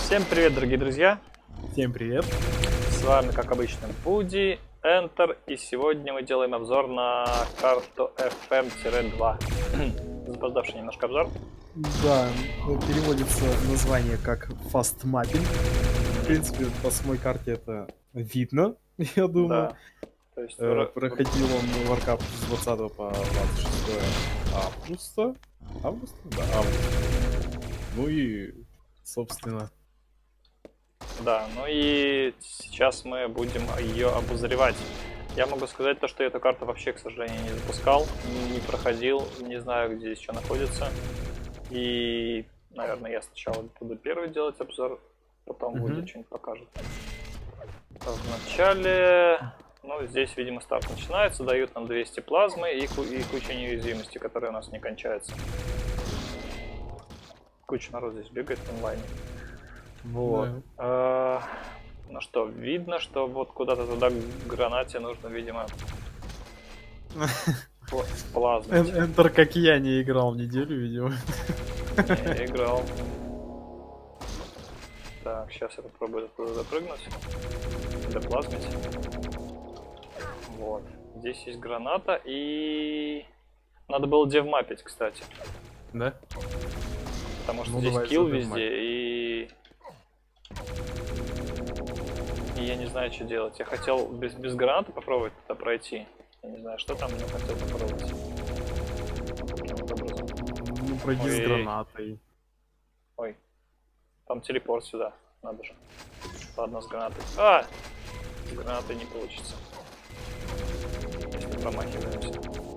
Всем привет, дорогие друзья! Всем привет! С вами, как обычно, Буди, Enter, и сегодня мы делаем обзор на карту FM-2. Запоздавший немножко обзор. Да, переводится название как Fast Mapping. В принципе, по самой карте это видно, я думаю. Да. То есть, проходил он Warcraft с 20 по 26 августа. Августа? Да, август. Ну и, собственно... Да, ну и сейчас мы будем ее обозревать. Я могу сказать то, что я эту карту вообще, к сожалению, не запускал, не проходил, не знаю, где здесь что находится. И, наверное, я сначала буду первый делать обзор, потом Буди что-нибудь покажет. Вначале, ну, здесь, видимо, старт начинается, дают нам 200 плазмы и куча неуязвимости, которая у нас не кончается. Куча народ здесь бегает в онлайне. Вот. Да. Ну что, видно, что вот куда-то туда к гранате нужно, видимо, плазму. Enter, как я, не играл неделю, видимо. Не играл. Так, сейчас я попробую туда запрыгнуть. Доплазмить. Вот. Здесь есть граната и... Надо было девмапить, кстати. Да? Потому что здесь килл везде и я не знаю, что делать. Я хотел без гранаты попробовать туда пройти. Я не знаю, что там, но хотел попробовать. Ну, пройди с гранатой. Ой. Там телепорт сюда. Надо же. Ладно, с гранатой. А! С гранатой не получится. Если промахиваемся.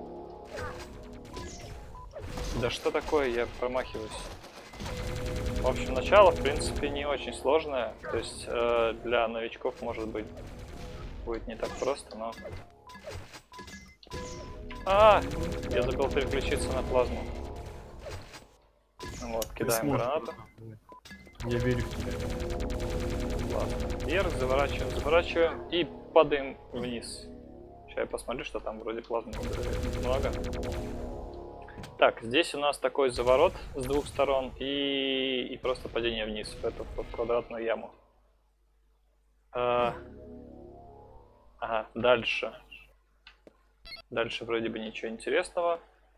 Да что такое? Я промахиваюсь. В общем, начало, в принципе, не очень сложное. То есть для новичков, может быть, будет не так просто, но... Я забыл переключиться на плазму. Вот, кидаем гранату. Я верю в тебя. Плазма вверх, заворачиваем и падаем вниз. Сейчас я посмотрю, что там вроде плазмы много. Так, здесь у нас такой заворот с двух сторон и просто падение вниз в эту квадратную яму. Ага, дальше. Дальше вроде бы ничего интересного.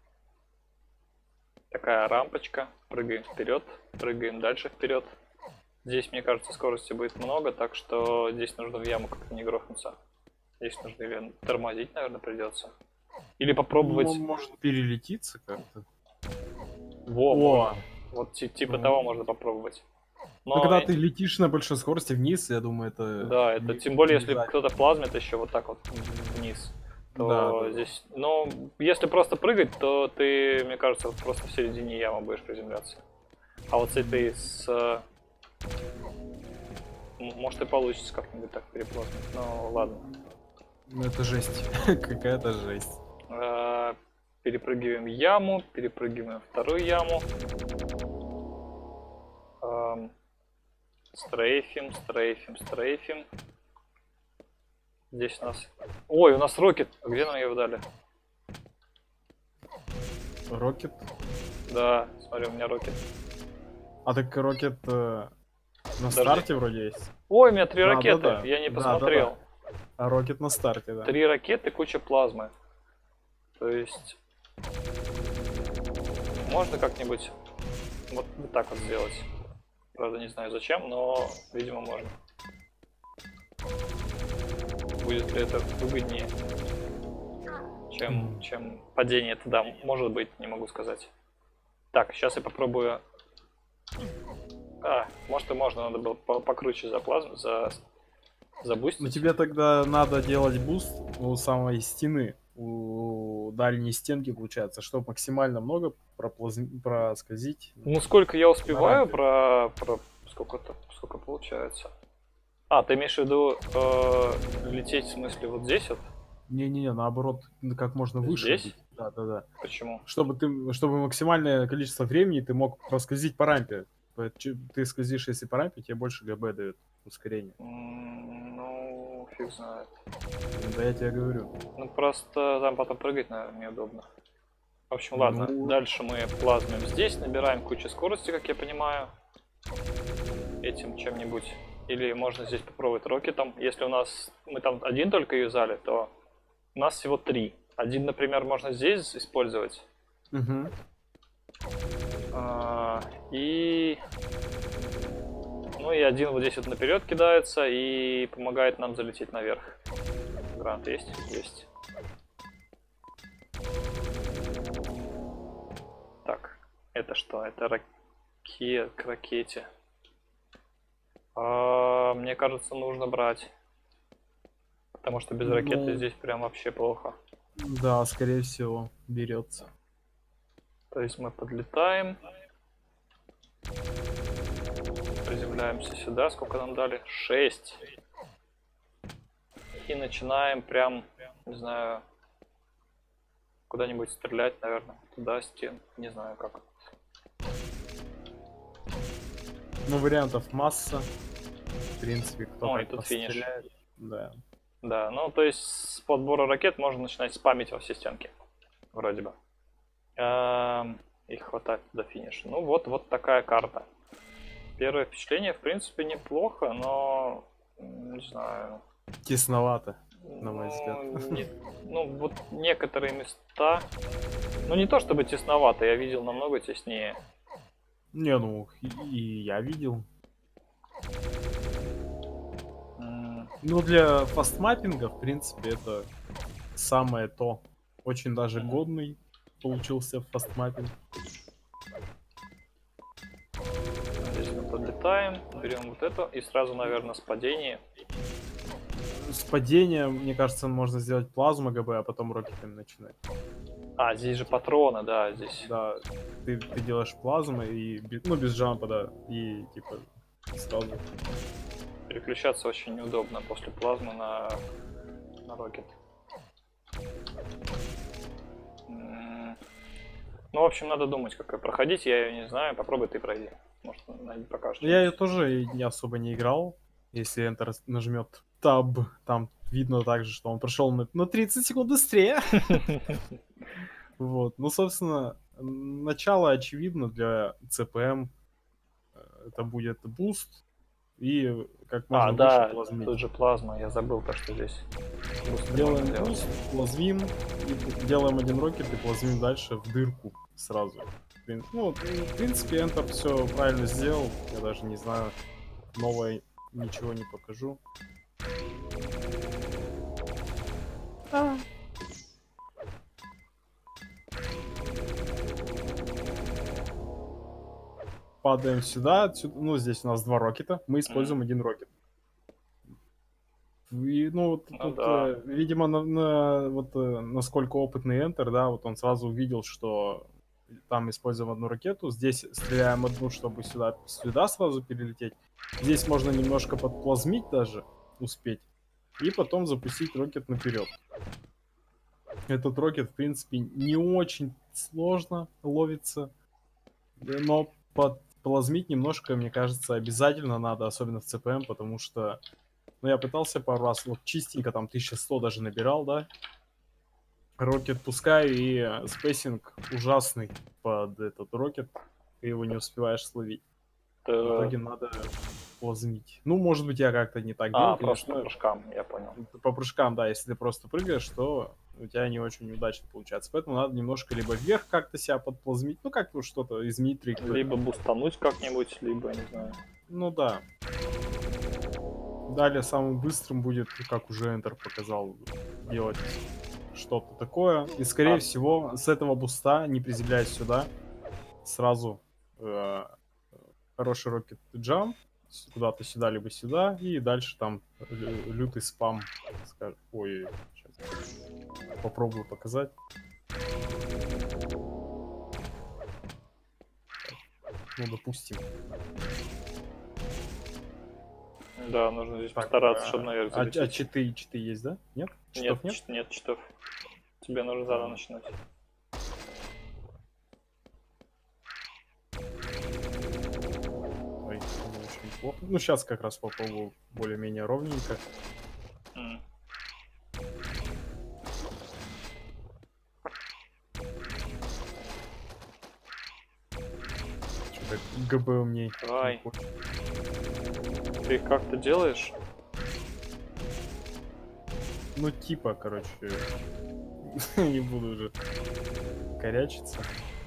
Такая рампочка. Прыгаем вперед, прыгаем дальше вперед. Здесь, мне кажется, скорости будет много, так что здесь нужно в яму как-то не грохнуться. Здесь нужно или тормозить, наверное, придется. Или попробовать... Он может перелетиться как-то. Во. Вот типа того можно попробовать. Но когда ты летишь на большой скорости вниз, я думаю, это... Да, это тем более, если кто-то плазмит еще вот так вот вниз. То да, здесь... Ну, если просто прыгать, то ты, мне кажется, вот просто в середине ямы будешь приземляться. А вот с этой Может и получится как-нибудь так переплазмить. Ну, ладно. Ну, это жесть. Какая-то жесть. Перепрыгиваем яму, перепрыгиваем вторую яму. Стрейфим. Здесь у нас... Ой, у нас рокет. А где нам его дали? Рокет? Да, смотри, у меня рокет. А так рокет на старте вроде есть. Ой, у меня 3 ракеты. Да. Я не посмотрел. Да. А рокет на старте, да. 3 ракеты, куча плазмы. То есть... Можно как-нибудь вот так вот сделать. Правда, не знаю зачем, но, видимо, можно. Будет ли это выгоднее, чем падение туда? Может быть, не могу сказать. Так, сейчас я попробую... может и можно, надо было покруче за плазму, забустить. Но тебе тогда надо делать буст у самой стены, у дальней стенки, получается, чтобы максимально много проскользить. Ну, сколько я успеваю сколько получается? Ты имеешь в виду лететь, в смысле, вот здесь вот? Не-не-не, наоборот, как можно выше. Здесь? Да. Почему? Чтобы максимальное количество времени ты мог проскользить по рампе. Ты скользишь, если по рампе, тебе больше ГБ дает ускорение. Ну, фиг знает. Да я тебе говорю. Ну, просто там потом прыгать, наверное, неудобно. В общем, ладно. Дальше мы плазмим здесь, набираем кучу скорости, как я понимаю. этим чем-нибудь. Или можно здесь попробовать рокетом. Если у нас мы там один только юзали, то у нас всего 3. Один, например, можно здесь использовать. Угу. И... Ну и один вот здесь вот наперед кидается и помогает нам залететь наверх. Грант есть? Есть. Так, это что? Это к ракете. Мне кажется, нужно брать. Потому что без ракеты здесь прям вообще плохо. Да, скорее всего, берется. То есть мы подлетаем. Приземляемся сюда. Сколько нам дали? 6. И начинаем прям, не знаю, куда-нибудь стрелять, наверное. Туда, стен. Не знаю как. Ну, вариантов масса. В принципе, кто Ну, и тут финиш. Да. Да, ну то есть с подбора ракет можно начинать спамить во все стенки. Вроде бы. И хватает до финиша. Ну вот такая карта. Первое впечатление, в принципе, неплохо, но не знаю. Тесновато, на мой взгляд. Ну, вот некоторые места. Ну, не то чтобы тесновато, я видел намного теснее. Не, ну, и я видел. Ну, для фастмаппинга, в принципе, это самое то. Очень даже годный получился фастмаппинг. Здесь мы подлетаем, берем вот это и сразу, наверное, с падения. С падением, мне кажется, можно сделать плазму ГБ, а потом рокетами начинать. Здесь же патроны, да, здесь. Да, ты делаешь плазму и, ну, без джампа, да, и типа сразу. Переключаться очень неудобно после плазмы на рокет. Ну, в общем, надо думать, как ее проходить. Я ее не знаю. Попробуй ты пройди. Может, покажешь. Я ее тоже не особо не играл. Если Enter нажмет Tab, там видно также, что он прошел на 30 секунд быстрее. Вот. Ну, собственно, начало очевидно для CPM. Это будет буст. И как можно да, плазмить. тут же плазма. Я забыл то, что здесь. Делаем буст, плазмим, и делаем один рокет и плазмим дальше в дырку сразу. Ну, в принципе, Enter все правильно сделал. Я даже не знаю, новое ничего не покажу. Падаем сюда, отсюда. Ну, здесь у нас 2 рокета. Мы используем один рокет. И, ну, тут, да. видимо, насколько опытный Enter, да, вот он сразу увидел, что там используем одну ракету, здесь стреляем одну, чтобы сюда сразу перелететь. Здесь можно немножко подплазмить даже, успеть, и потом запустить рокет наперед. Этот рокет, в принципе, не очень сложно ловится, но подплазмить немножко, мне кажется, обязательно надо, особенно в CPM, потому что, ну, я пытался пару раз, вот чистенько, там, 1100 даже набирал, да, рокет пускаю, и спейсинг ужасный под этот рокет, ты его не успеваешь словить. В итоге надо плазмить. Ну, может быть, я как-то не так делал, просто по прыжкам, я понял. По прыжкам, да, если ты просто прыгаешь, то у тебя не очень удачно получается. Поэтому надо немножко либо вверх как-то себя подплазмить, ну, как-то что-то изменить траекторию. Либо бустануть как-нибудь, либо, не знаю. Ну, да. Далее самым быстрым будет, как уже Enter показал, делать что-то такое. И, скорее всего, с этого буста, не приземляясь сюда, сразу хороший рокет джамп, куда-то сюда, либо сюда, и дальше там лютый спам. Ой, сейчас попробую показать. Ну, допустим. Да, нужно здесь постараться, чтобы наверх залететь. А читы есть, да? Нет? Читов нет? Нет читов. Тебе нужно заново начинать. Ой, не очень плохо. Ну, сейчас как раз попробую более-менее ровненько. Что-то ГБ у меня. Давай. Ты как-то делаешь? Ну, типа, короче, не буду уже корячиться.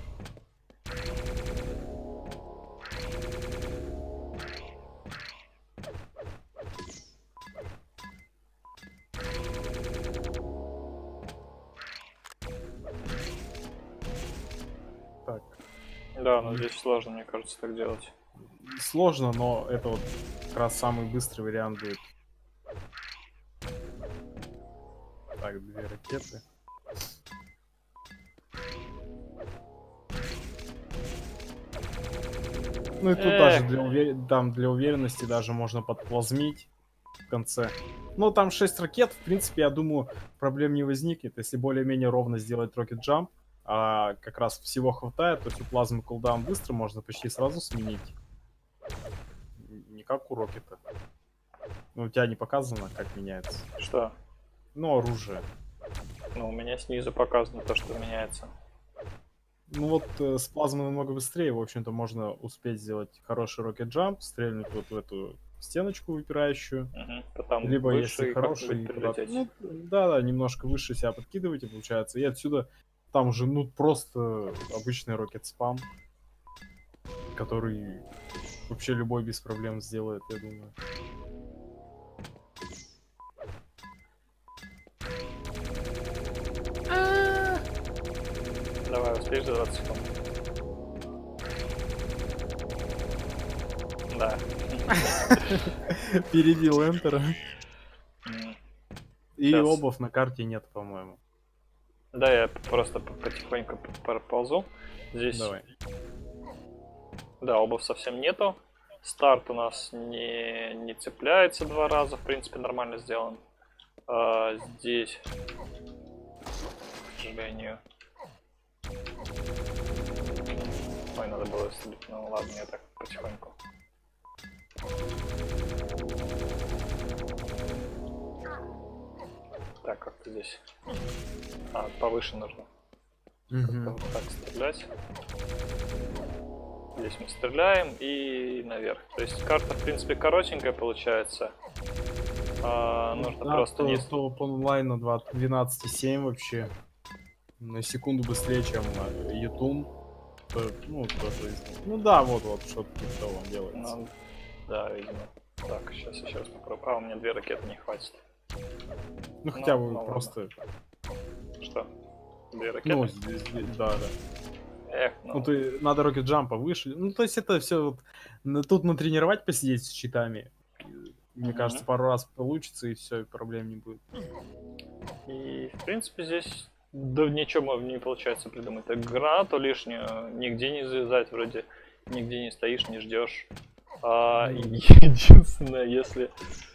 Так, Да, но здесь сложно, мне кажется, так делать. сложно, но это вот как раз самый быстрый вариант будет. Так, 2 ракеты. Ну и тут даже для уверенности даже можно подплазмить в конце. Ну там 6 ракет, в принципе, я думаю, проблем не возникнет, если более-менее ровно сделать Rocket Jump, а как раз всего хватает, то есть у плазмы кулдаун быстро можно почти сразу сменить. Не как у Рокета. Ну, у тебя не показано, как меняется. Что? Ну, оружие. Ну, у меня снизу показано то, что меняется. Ну вот с плазмой намного быстрее, в общем-то, можно успеть сделать хороший Rocket Jump, стрельнуть вот в эту стеночку выпирающую. Угу. Потом Либо выше если и хороший, как-нибудь куда-то... прилететь. Ну, да, немножко выше себя подкидываете, получается. И отсюда там уже, ну, просто обычный Rocket спам, который вообще любой без проблем сделает, я думаю. Давай, успеешь за 20 секунд? Да. Перебил Enter. И Сейчас. обувь на карте нет, по-моему. Да, я просто потихоньку проползу. Здесь, Давай. да, обувь совсем нету. Старт у нас не цепляется 2 раза, в принципе, нормально сделан. Здесь, к сожалению... Ой, надо было слить. Ну ладно, я так потихоньку. Так, как-то здесь. Повыше нужно. Мгм. Вот так стрелять. Здесь мы стреляем и наверх. То есть карта, в принципе, коротенькая получается. Нужно Да, просто не... топ онлайн на 12,7 вообще. На секунду быстрее, чем Ютун. Ну, тоже ну да, вот что-то типа того делается. Ну, да, видимо. Так, сейчас еще раз попробую. У меня 2 ракеты не хватит. Ну хотя бы ну, просто. Что? 2 ракеты? Ну, здесь, да. Эх, Ну, надо Rocket Jump повыше. Ну, то есть это все вот, тут натренировать посидеть с читами. Мне кажется, пару раз получится, и все, проблем не будет. И, в принципе, здесь да ничего не получается придумать. Так, гранату лишнюю нигде не завязать, вроде нигде не стоишь, не ждешь. Единственное, если...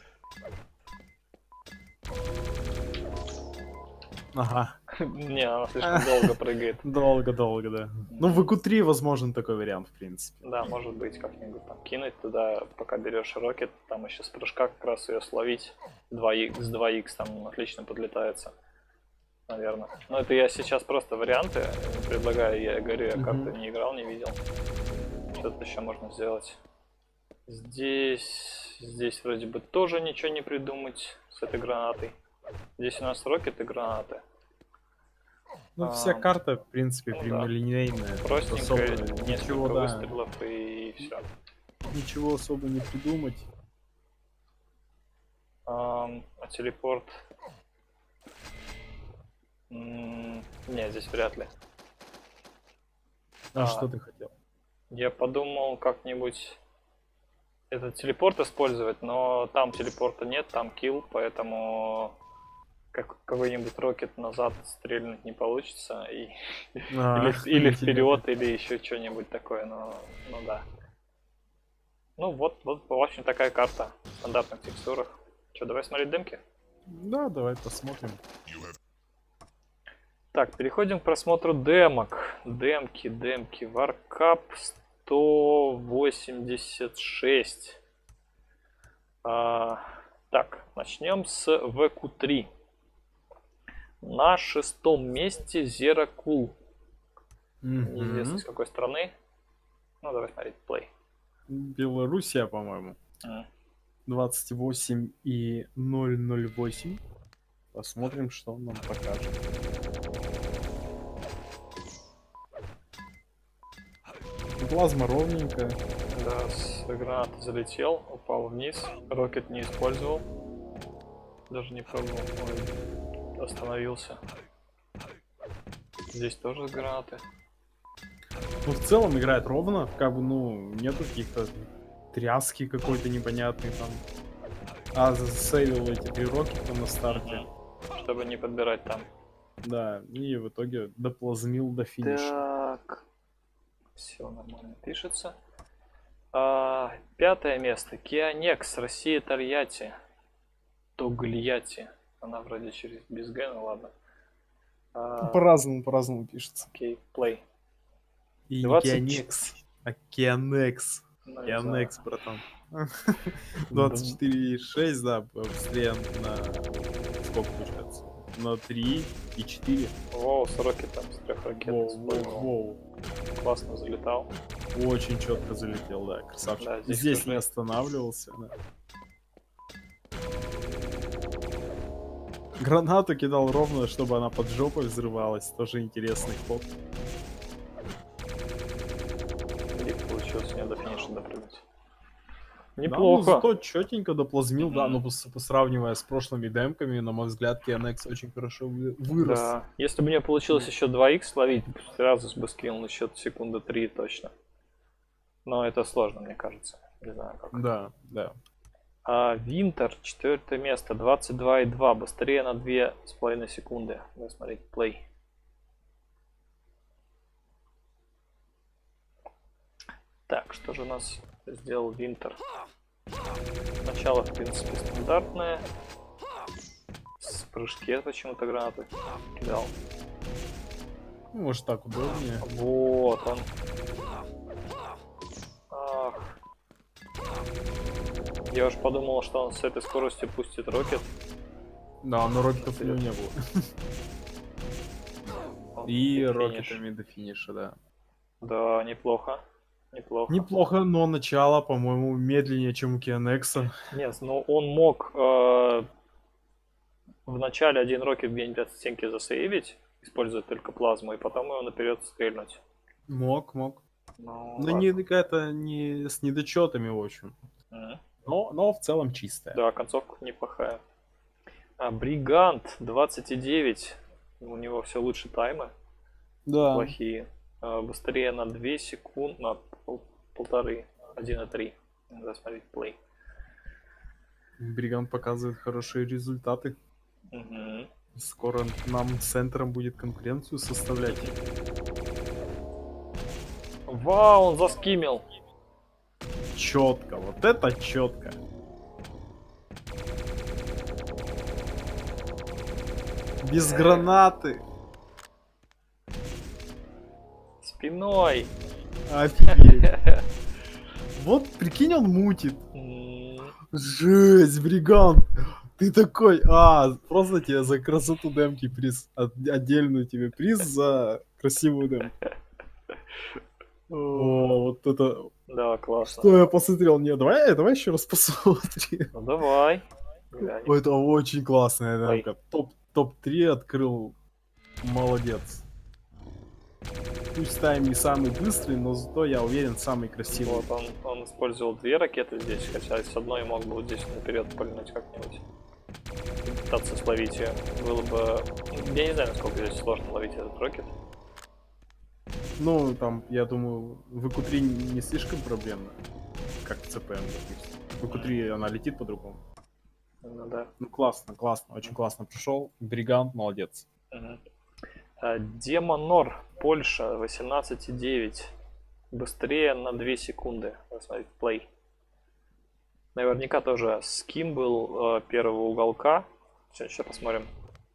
Ага. Не, она слишком долго прыгает. Долго, да. Ну, в ИКУ-3 возможен такой вариант, в принципе. Да, может быть, как-нибудь там кинуть туда, пока берешь рокет, там еще с прыжка как раз ее словить. 2х, с 2х там отлично подлетается. Наверное. Но это я сейчас просто варианты предлагаю, я говорю, я как-то не играл, не видел. Что-то еще можно сделать. Здесь вроде бы тоже ничего не придумать с этой гранатой. Здесь у нас рокеты и гранаты. Ну, вся карта, в принципе, прямолинейная. Простенькая, несколько ничего, выстрелов и все. Ничего особо не придумать. Телепорт... Не, здесь вряд ли. Что ты хотел? Я подумал как-нибудь этот телепорт использовать, но там телепорта нет, там килл, поэтому какой-нибудь рокет назад стрельнуть не получится. Или вперед, или еще что-нибудь такое, ну да. Ну вот, в общем, такая карта в стандартных текстурах. Что, давай смотреть демки? Да, давай посмотрим. Так, переходим к просмотру демок. Демки. Warcap 186. Так, начнем с VQ3. На 6-м месте Zero Cool. Неизвестно с какой страны. Ну, давай смотреть, play. Белоруссия, по-моему. 28 и 008. Посмотрим, что он нам покажет. Плазма ровненькая. Да, с гранаты залетел, упал вниз. Рокет не использовал. Даже не пробовал. Ой, остановился. Здесь тоже с гранаты. Ну, в целом играет ровно. Как бы, ну, нету каких-то тряски какой-то непонятной там. А, засейвил эти 3 рокета на старте. Чтобы не подбирать там. Да, и в итоге доплазмил до финиша. Так. Все нормально пишется. 5-е место. Кианекс, Россия, Тольятти. Тогльятти. Она вроде через без Г, ну ладно. По-разному пишется. Окей, плей. И 20... Кианекс. А Кианекс. Ну, Кианекс, братан. 24,6, да, быстрее на... Сколько получается? На 3 и 4. Воу, с рокетом, с 3 ракет. Воу. Классно залетал. Очень четко залетел, да, красавчик. Да, здесь не останавливался, да. Гранату кидал ровно, чтобы она под жопой взрывалась. Тоже интересный ход. И получилось не до финиша допрыгнуть. Неплохо. Да, ну, зато четенько доплазмил, да, но сравнивая с прошлыми демками, на мой взгляд, Кианекс очень хорошо вырос. Да. Если бы мне получилось еще 2х ловить, сразу бы скинул на счет секунды 3 точно. Но это сложно, мне кажется. Не знаю как. Да, да. Винтер, 4 место, 22,2, быстрее на 2,5 секунды. Надо смотреть плей. Так, что же у нас сделал Винтер? Начало, в принципе, стандартное. С прыжки почему-то гранаты кидал. Может, так удобнее. Вот он. Ах. Я уж подумал, что он с этой скоростью пустит рокет. Да, но рокетов у него не было. И рокетами до финиша, да. Да, неплохо. Неплохо, но начало, по-моему, медленнее, чем у Кианекса. Нет, но он мог в начале один рокет где-нибудь от стенки засейвить, используя только плазму, и потом его наперед стрельнуть. Мог. Но не какая-то не с недочетами, в общем. Но в целом чистая. Да, концовка неплохая. Бригант 29. У него все лучше таймы. Да. Плохие. Быстрее на 2 секунды, на 1,5, 1,3. Надо смотреть плей. Бригант показывает хорошие результаты. Угу. Скоро нам с центром будет конкуренцию составлять. Вау, он заскимил. Четко, вот это четко. Без гранаты. Спиной. Офигеть. Вот, прикинь, он мутит. Жесть, Бригант. Ты такой, просто тебе за красоту демки приз. Отдельную тебе приз за красивую демку. О, вот это... Да, классно. Что я посмотрел? Не, давай еще раз посмотрим. Ну давай. Это очень классная демка. Топ-3 открыл. Молодец. Пусть тайм не самый быстрый, но зато, я уверен, самый красивый. Вот он использовал 2 ракеты здесь, хотя с одной мог бы вот здесь наперед пальнуть как-нибудь. Пытаться словить ее. Было бы... Я не знаю, насколько здесь сложно ловить этот рокет. Ну, там, я думаю, в ИК-3 не слишком проблемно, как в ЦПМ, допустим. В ИК-3 она летит по-другому. Ну да. Ну, классно, очень классно пришел. Бригант, молодец. Демонор, Польша, 18,9. Быстрее на 2 секунды. Смотрите, плей. Наверняка тоже ским был первого уголка. Сейчас посмотрим.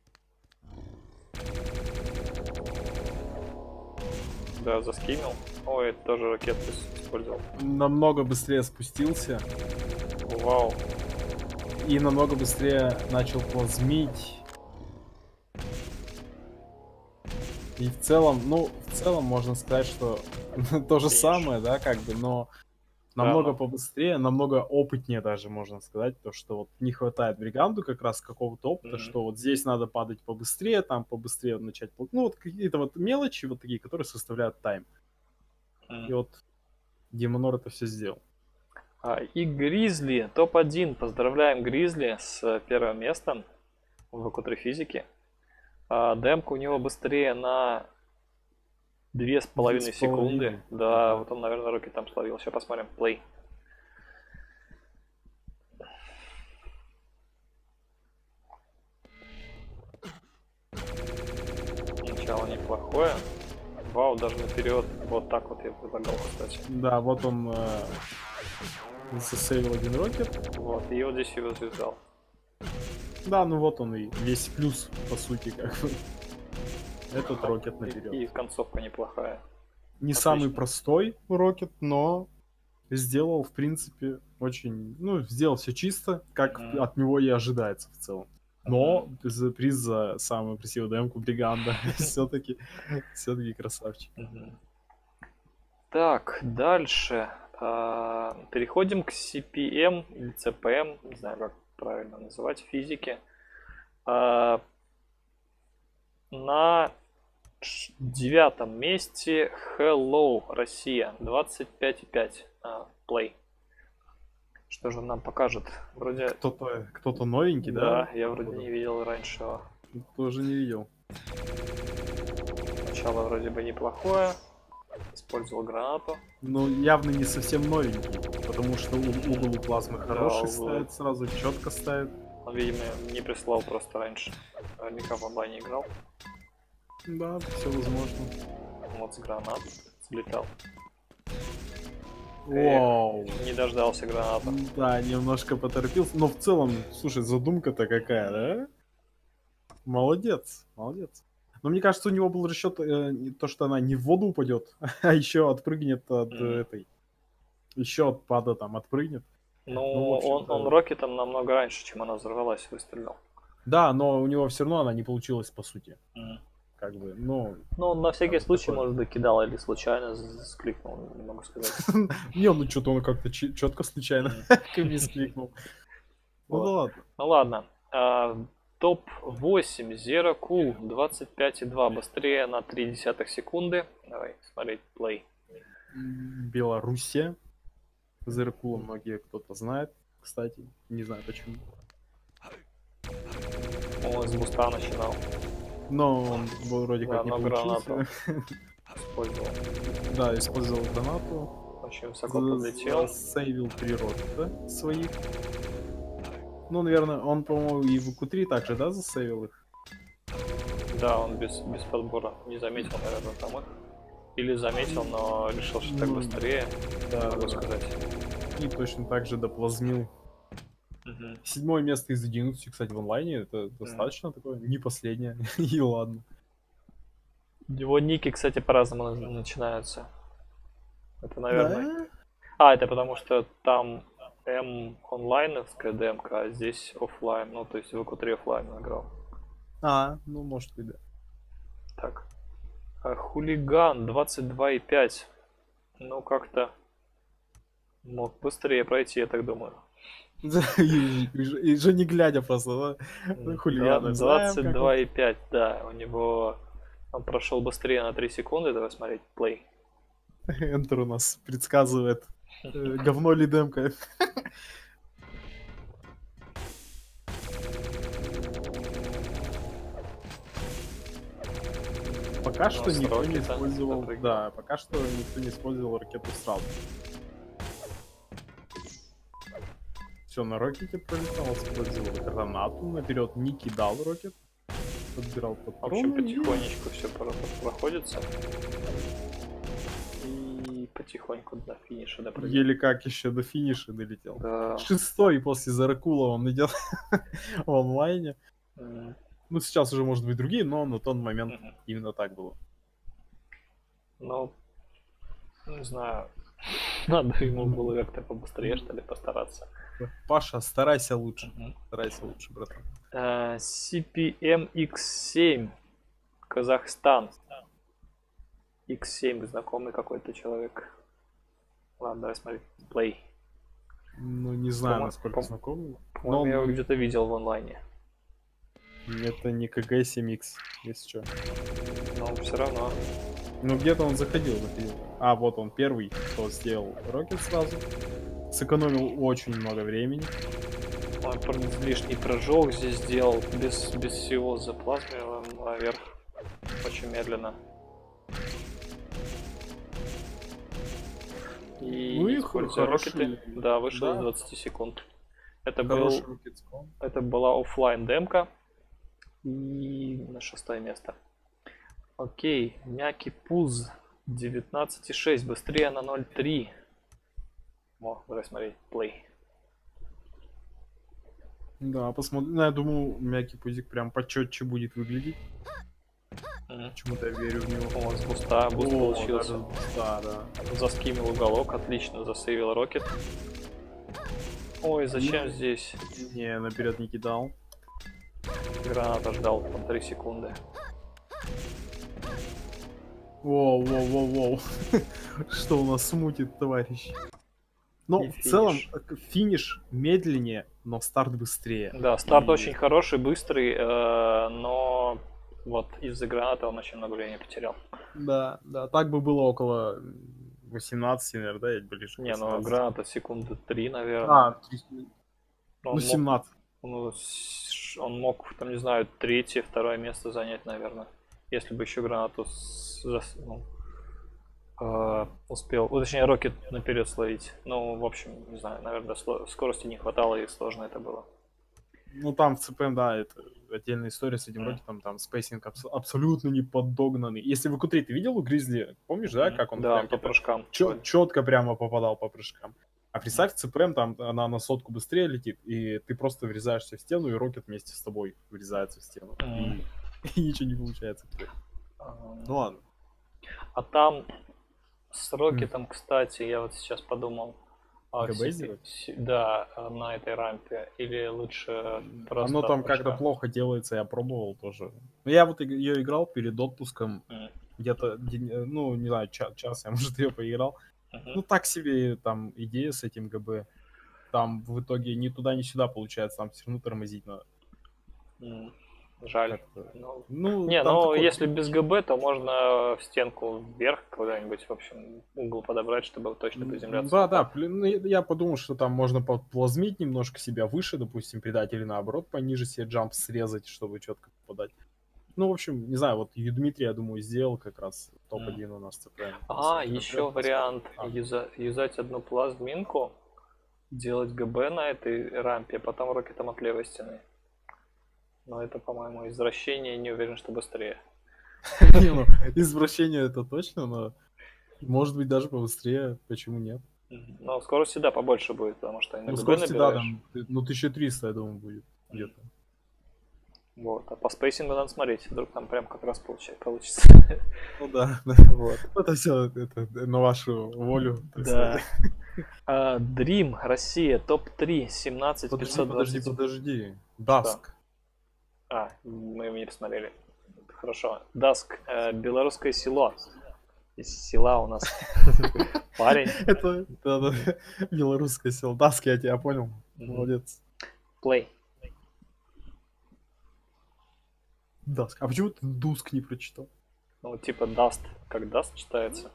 Да, заскимил. Ой, это тоже ракету использовал. Намного быстрее спустился. Вау. И намного быстрее начал плазмить. И в целом можно сказать, что то же самое, да, как бы, но Намного ну. побыстрее, намного опытнее даже, можно сказать, то, что вот не хватает бриганду как раз какого-то опыта, что вот здесь надо падать побыстрее, там побыстрее начать... Ну, вот какие-то вот мелочи вот такие, которые составляют тайм. И вот Демонор это все сделал. И Гризли, топ-1. Поздравляем Гризли с первым местом в ВК3 физике. Демка у него быстрее на 2,5 секунды. Да, вот он, наверное, руки там словил. Сейчас посмотрим. Плей. Начало неплохое. Вау, даже наперед. Вот так вот я предлагал, кстати. Да, вот он засейвил один рокет. Вот, и вот здесь его связал. Да, ну вот он и весь плюс, по сути, как бы. Этот рокет наперед. И концовка неплохая. Не самый простой рокет, но сделал, в принципе, очень... Ну, сделал все чисто, как от него и ожидается в целом. Но приз за самую красивую демку Бриганда. Все-таки красавчик. Так, дальше. Переходим к CPM или CPM, не знаю, как правильно называть, в физике. На 9-м месте Hello, Россия, 25,5. Play. Что же он нам покажет? Вроде... Кто-то новенький, да? Да, я вроде не видел раньше его. Тоже не видел. Начало вроде бы неплохое. Использовал гранату. Ну, явно не совсем новенький, потому что угол у плазмы хороший ставит, сразу четко ставит. Он, видимо, не прислал просто раньше. Наверняка в онлайне играл. Да, все возможно. Вот с гранат слетал. Вау. Не дождался граната. Да, немножко поторопился. Но в целом, слушай, задумка-то какая, да? Молодец, молодец. Но мне кажется, у него был расчет то, что она не в воду упадет, а еще отпрыгнет от этой. Еще от пада там отпрыгнет. Ну, он рокетом намного раньше, чем она взорвалась, выстрелил. Да, но у него все равно она не получилась, по сути. Как бы, ну... Ну, на всякий случай, может, докидал или случайно скликнул, не могу сказать. Не, ну что-то он как-то четко случайно скликнул. Ну да ладно. Ну ладно. Топ-8 Zero Cool 25,2. Быстрее на 0,3 секунды. Давай смотреть плей. Белоруссия. Zero Cool многие кто-то знает, кстати. Не знаю почему. Он с буста начинал. Но он вроде как не получился. Использовал. Да, использовал гранату. Очень высоко подлетел. Сейвил 3 рота своих. Ну, наверное, он, по-моему, и в ВК3 также, да, засейвил их? Да, он без подбора. Не заметил, наверное, там их. Или заметил, но решил, что так быстрее. Да, могу сказать. И точно так же доплазмил. 7-е место из 11, кстати, в онлайне. Это достаточно такое, не последнее. И ладно. Его ники, кстати, по-разному начинаются. Это, наверное... Да? Это потому что там онлайновская демка, а здесь офлайн. Ну, то есть в ВК3 офлайн играл. Ну, может быть, да. Так. Хулиган 22,5. Ну, как-то мог быстрее пройти, я так думаю. И же не глядя просто, да? Хулиган. 22,5, да. У него... Он прошел быстрее на 3 секунды. Давай смотреть. Плей. Enter у нас предсказывает. Говно ли демка? Пока что никто не использовал... Да, пока что никто не использовал ракету сразу. Все, на рокете пролетал, использовал гранату, наперед не кидал рокет. Подбирал патроны. В общем, потихонечку все проходится. И потихоньку до финиша допрыгнул. Еле как еще до финиша долетел. Да. 6-й после Заракула он идет в онлайне. Ну, сейчас уже, может быть, другие, но на тот момент именно так было. Ну, не знаю. Надо ему было как-то побыстрее, что ли, постараться. Паша, старайся лучше. Старайся лучше, братан. CPM X7. Казахстан. X7, знакомый какой-то человек. Ладно, давай смотри. Play. Ну, не знаю, По-мо- насколько по- знаком. По-моему, я его он- где-то видел в онлайне. Это не КГ-7X, если что. Но все равно. Ну, где-то он заходил. А, вот он, первый, кто сделал Рокет сразу. Сэкономил очень много времени. Он лишний прыжок здесь сделал. Без всего заплазмил наверх. Очень медленно. И Ну и используя хороший- рокеты, да, вышел да. из 20 секунд. Это, Хороший был, Рокет спам. это была оффлайн демка. И на 6 место. Окей, Мяки Пуз 19,6, быстрее на 0,3. О, давай смотреть, play. Да, посмотрим. Ну, я думаю, мягкий пузик прям почетче будет выглядеть. Мгм. Почему-то я верю в него. О, с буста, буст получился. Да, да. Заскимил уголок, отлично засейвил рокет. Ой, зачем Ну. здесь? Не, наперед не кидал. Граната ждал там 3 секунды. Воу, воу, воу, воу. Что у нас смутит, товарищ? Ну, И в целом, финиш. финиш медленнее, но старт быстрее. Да, старт И- очень хороший, быстрый, но вот из-за граната он очень много времени потерял. Да, да, так бы было около 18, наверное, да, я ближе к Не, ну 18. граната секунды 3, наверное. А, Он ну мог- 17. Ну, он мог, там, не знаю, третье, второе место занять, наверное. Если бы еще гранату успел. Ну, точнее, рокет наперед словить. Ну, в общем, не знаю, наверное, скорости не хватало и сложно это было. Ну, там в ЦПМ, да, это отдельная история с этим рокетом, там спейсинг абсолютно не подогнанный. Если в q3 ты видел у Гризли, помнишь, да, как он Да, прям он по прыжкам. четко прямо попадал по прыжкам. А представь, ЦПМ, там она на сотку быстрее летит, и ты просто врезаешься в стену, и рокет вместе с тобой врезается в стену. И ничего не получается. Ну ладно. А там с рокетом, кстати, я вот сейчас подумал. ГБ сделать? Да, на этой рампе. Или лучше просто... Оно там как-то плохо делается, я пробовал тоже. Но я вот ее играл перед отпуском, где-то, ну, не знаю, час я, может, ее поиграл. Ну, так себе там идея с этим ГБ. Там в итоге ни туда, ни сюда получается, там все равно тормозить надо. Жаль. Ну, не, там ну такой- если без ГБ, то можно в стенку вверх куда-нибудь, в общем, угол подобрать, чтобы точно приземляться. Да, да, ну, я подумал, что там можно подплазмить немножко себя выше, допустим, придать, или наоборот пониже себе джамп срезать, чтобы четко попадать. Ну, в общем, не знаю, вот Дмитрий, я думаю, сделал как раз топ-1 у нас ЦПМ. Еще вариант юзать одну плазминку, делать ГБ на этой рампе, а потом рокетом от левой стены. Но это, по-моему, извращение, не уверен, что быстрее. Не, ну, извращение это точно, но может быть даже побыстрее, почему нет? Но скорости, да, побольше будет, потому что и на Ну, ГБ скорости, да, набираешь. там, ну, 1300, я думаю, будет где-то. Вот, а по спейсингу надо смотреть, вдруг там прям как раз получится. Ну да, да. Вот. Это все это на вашу волю. так Да. сказать. Dream, Россия, топ-3, 17 520. Подожди. Даск. А, мы его не посмотрели. Хорошо. Даск, белорусское село. Из села у нас парень. Это белорусское село. Даск, я тебя понял. Молодец. Play. Даск. А почему ты Дуск не прочитал? Ну, типа Dust, как Dust читается.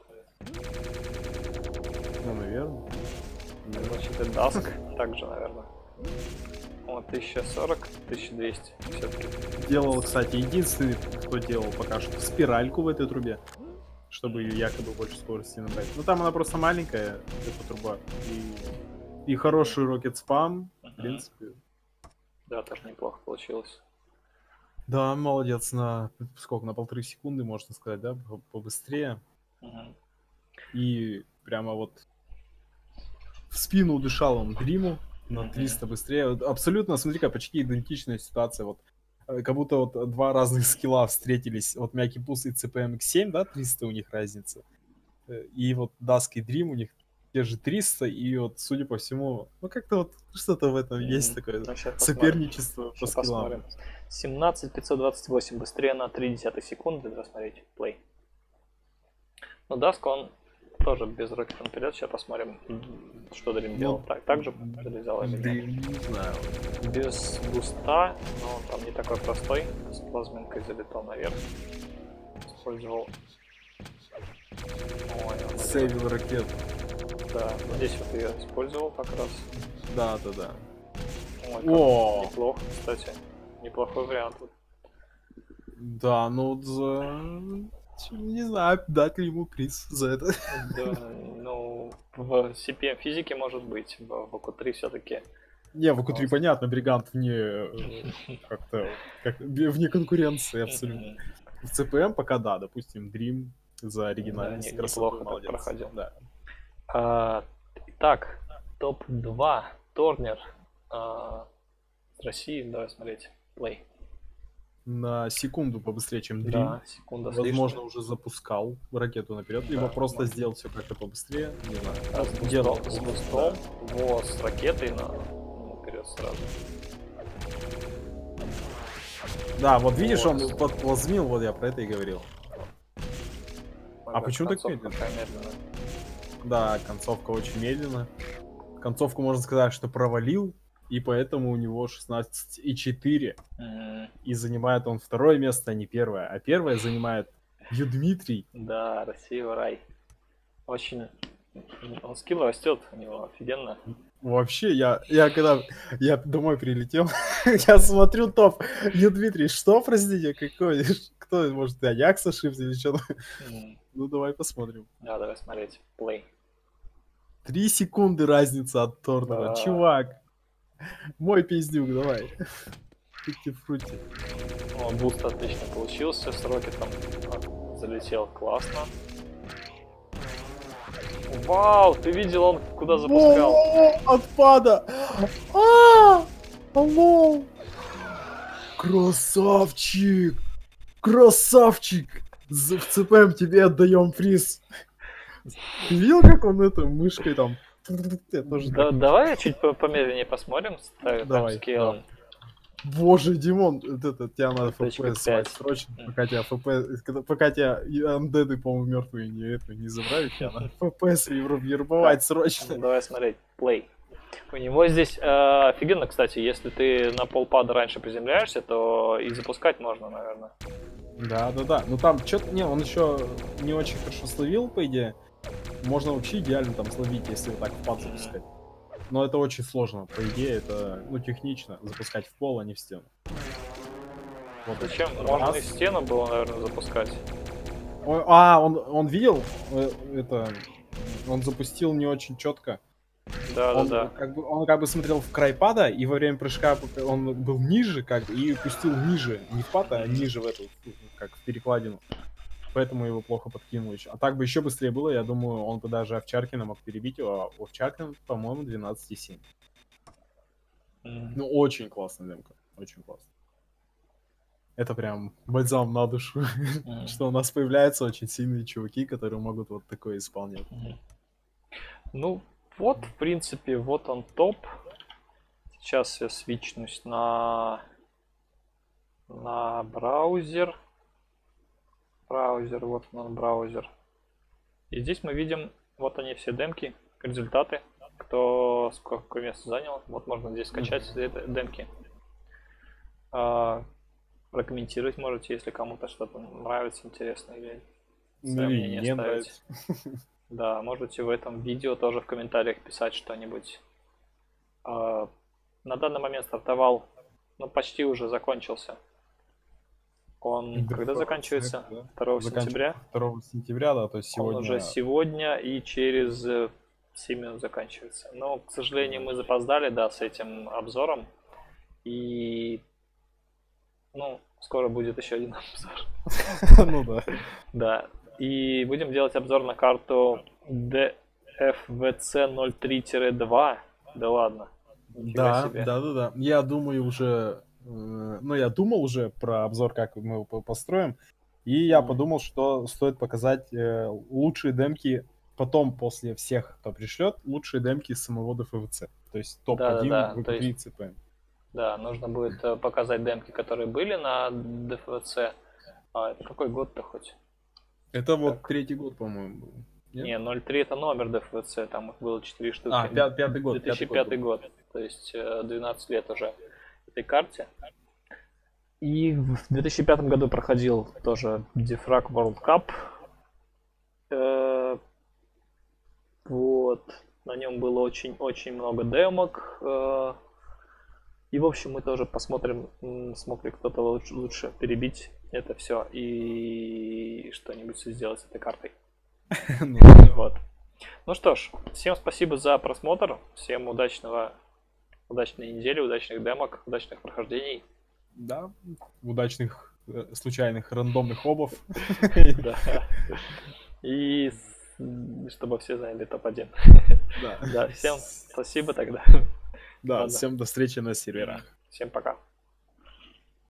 Ну, наверное. Значит, и Dusk также, наверное. О, 1040, 1200 все-таки. Делал, кстати, единственный, кто делал пока что спиральку в этой трубе, чтобы ее якобы больше скорости набрать. Ну, там она просто маленькая, эта труба. И хороший рокет спам, в принципе. Да, тоже неплохо получилось. Да, молодец, на сколько, на 1,5 секунды, можно сказать, да, побыстрее. И прямо вот в спину дышал он Дриму на 300 быстрее. Абсолютно, смотри-ка, почти идентичная ситуация. Вот как будто вот два разных скилла встретились. Вот Мяки Пус и CPMX7, да, 300 у них разница. И вот Dusk и Dream у них те же 300, и вот, судя по всему, ну как-то вот что-то в этом есть такое соперничество по скиллам. 17 528, быстрее на 0,3 секунды, надо смотреть, play. Но Dusk, он тоже без ракеты наперед. Сейчас посмотрим, что Дрим делал. Так же залезал или нет? Не знаю. Без буста, но он там не такой простой. С плазминкой залетал наверх. Использовал... Ой, Сейвил ракету. да, вот здесь вот я использовал как раз. Да. Ой, О! неплохо, кстати. Неплохой вариант. Да, ну не знаю, дать ли ему приз за это. Да, ну, в CPM физике может быть, в ОКУ-3 все-таки. Не, в ОКУ-3 понятно, Бригант как-то вне конкуренции абсолютно. В ЦПМ пока да, допустим, Dream за оригинальность, Да, красоту, неплохо так молодец. проходил. Да. Итак, топ-2 Торнер с России, давай смотреть, плей. На секунду побыстрее, чем Dream. Да, секунда с Возможно, лишним. уже запускал ракету наперед, Да, либо просто да. сделал все как-то побыстрее, не знаю. С бустом, вот, с ракетой наперед сразу. Да, вот видишь, Вот. он подплазмил, вот я про это и говорил. А почему так концовка медленно? такая медленная? Да, концовка очень медленно. Концовку можно сказать, что провалил, и поэтому у него 16,4. И занимает он второе место, а не первое. А первое занимает Дмитрий. Да, Россия, рай. Очень... Он скилл растет у него офигенно. Вообще, я когда я домой прилетел, я смотрю топ. Дмитрий, что, простите, какой? Кто, может, Аякс ошибся или что? Ну, давай посмотрим. Да, давай смотреть. Плей. 3 секунды разница от Торнера. Да. Чувак, мой пиздюк, давай. Фрути. О, буст отлично получился, с рокетом залетел классно. Вау, ты видел, он куда запускал? Отпада! Алло! Красавчик! Красавчик! В ЦПМ тебе отдаем приз. Ты видел, как он это мышкой там? Да, давай я чуть помедленнее посмотрим с таймскейлом. Боже, Димон, тебя надо .5. FPS срочно, пока тебя андеды, по-моему, мертвые не забрали, тебя надо FPS вербовать срочно. Давай смотреть, плей. У него здесь офигенно, кстати, если ты на полпада раньше приземляешься, то и запускать можно, наверное. Да. Ну там что-то, он еще не очень хорошо словил, по идее. Можно вообще идеально там словить, если вот так в пад запускать. Но это очень сложно. По идее, это, технично запускать в пол, а не в стену. Вот зачем? Можно и в стену было, наверное, запускать. Он видел? Это... Он запустил не очень четко. Да. Он как бы смотрел в край пада, и во время прыжка он был ниже, и пустил ниже. Не в пад, а ниже в эту, как в перекладину. Поэтому его плохо подкинул еще. А так бы еще быстрее было, я думаю, он бы даже Овчаркина мог перебить его. А Овчаркин, по-моему, 12,7. Ну, очень классная демка. Очень классно. Это прям бальзам на душу, что у нас появляются очень сильные чуваки, которые могут вот такое исполнять. Ну, вот, в принципе, вот он топ. Сейчас я свичнусь на браузер. Вот он, браузер. И здесь мы видим, вот они все демки, результаты, кто сколько места занял. Вот можно здесь скачать демки. Прокомментировать можете, если кому-то что-то нравится, интересно, или не нравится. Да, можете в этом видео тоже в комментариях писать что-нибудь. На данный момент стартовал, почти уже закончился. Он когда заканчивается? Да. 2 сентября? 2 сентября, да, то есть сегодня. Он уже сегодня и через 7 минут заканчивается. Но, к сожалению, мы запоздали, да, с этим обзором. И, скоро будет еще один обзор. Ну да. Да. И будем делать обзор на карту DFVC03-2. Да ладно. Да. Я думаю уже... я думал уже про обзор, как мы его построим. И я подумал, что стоит показать лучшие демки потом, после всех, кто пришлет, лучшие демки самого ДФВЦ. То есть топ-1 в ОКУ-3 ЦПМ. Да, нужно будет показать демки, которые были на ДФВЦ. Это какой год-то хоть? Это вот 3-й год, по-моему, был. Нет? Не, 0.3 это номер ДФВЦ, там их было 4 штуки. А, пятый год. 2005 год, то есть 12 лет уже этой карте. И в 2005 году проходил тоже Defrag World Cup. Вот. На нем было очень-очень много демок. И, в общем, мы тоже посмотрим, смог ли кто-то лучше перебить это все и что-нибудь сделать с этой картой. Вот. Ну что ж, всем спасибо за просмотр. Всем удачной недели, удачных демок, удачных прохождений. Да, удачных, случайных, рандомных обов. Да. И чтобы все заняли топ-1. Да, всем спасибо тогда. Да, всем до встречи на серверах. Всем пока.